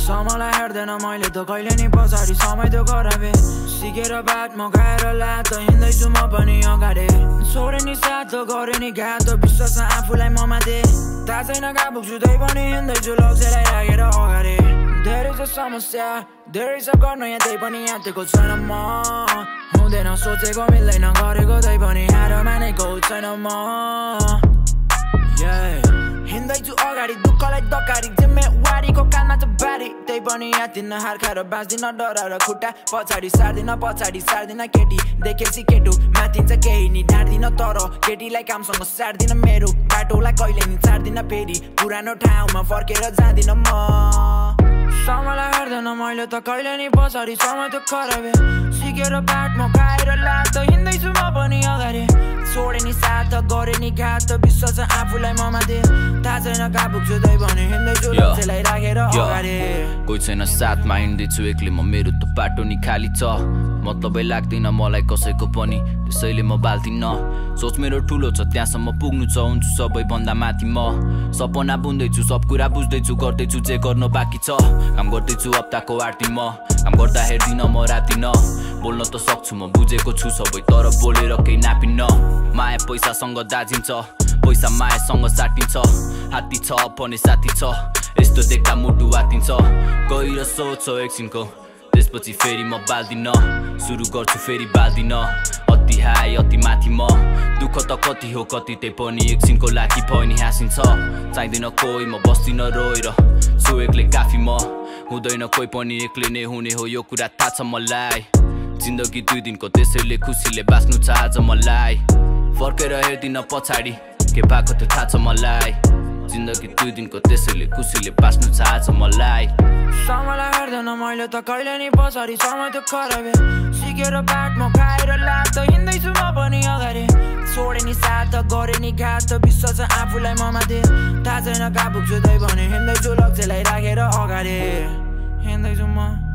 समयलाई हेर्दैन मैले त कहिले नि पछाडि समय त्यो खराबे सिकेर बाटमा खाएर लात हिँड्दैछु म पनि अगाडि छोडे नि साथ गरे नि घात विश्वास आफूलाई ममा दे थाहा छैन कहाँ पुग्छु त्यही पनि हिँड्दैछु लक्ष्यलाई राखेर अगाडि धेरै छ समस्या धेरै छ गर्न यहाँ त्यही पनि याँतेको छैन म हुँदैन सोचेको मिल्दैन गरेको त्यही पनि हार मानेको छैन म हिँड्दैछु अगाडि दुःखलाई दकारी जिम्मेवारीको कानमा छ बारी त्यही पनि यातिन हार खाएर बाँच्दिन डराएर खुट्टा पछाडि सार्दिन केटी देखेपछि केटु माथिन्छ केही नि ढाड्दिन तर केटीलाई कामसँग सार्दिन मेरो बाटोलाई कहिले नि छाड्दिन फेरि पुरानो ठाउँमा फर्केर जाँदिन म समयलाई हेर्दैन मैले त कहिले नि पछाडि समय त्यो खराबे सिकेर बाटमा खाएर लात हिँड्दैछु म पनि अगाडि छोडे नि साथ गरे नि घात विश्वास आफूलाई ममा दे थाहा छैन कहाँ पुग्छु त्यही पनि हिँड्दैछु लक्ष्यलाई राखेर अगाडि कोही छैन साथमा हिँड्दैछु एक्लै म मेरो त बाटो नि खाली छ मतलबै लाग्दैन मलाई कसैको पनि त्यसैले म बाल्दिन सोच मेरो ठुलो छ त्यहाँसम्म पुग्नु छ हुन्छु सबैभन्दा माथि म सपना बुन्दैछु सब कुरा बुझ्दैछु गर्दैछु जे गर्न बाँकी छ काम गर्दैछु हप्ताको 8 दिन म काम गर्दा हेर्दिन म राति न बोल्न त सक्छु म बुझेको छु सबै तर बोलेर केही नापिन्न माया पैसासँग दाजिन्छ पैसा मायासँग साटिन्छ हात्ती छ भने साथी छ यस्तो देख्दा मुटु आतिन्छ गएर सोच एकछिनको त्यसपछि फेरि म बाल्दिन सुरु गर्छु फेरि बाल्दिन अति हाई अति माथि म दुःख त कति हो कति त्यही पनि एकछिनको लागि पनि हाँसिन्छ चाहिँदैन कोही म बस्दिन रोएर छु एक्लै काफी म हुँदैन कोही पनि एक्लै नै हुने हो यो कुरा थाहा छ मलाई जिन्दगी 2 दिनको त्यसैले खुसीले बाँच्नु छ आज मलाई फर्केर हेर्दिन पछाडि के भएको त्यो थाहा छ मलाई जिन्दगी 2 दिनको त्यसैले खुसीले बाँच्नु छ आज मलाई समयलाई हेर्दैन मैले त कहिले नि पछाडि समय त्यो खराबे सिकेर बाटमा खाएर लात हिँड्दैछु म पनि अगाडि छोडे नि साथ गरे नि घात विश्वास आफूलाई ममा दे थाहा छैन कहाँ पुग्छु त्यही पनि हिँड्दैछु लक्ष्यलाई राखेर अगाडि हिँड्दैछु म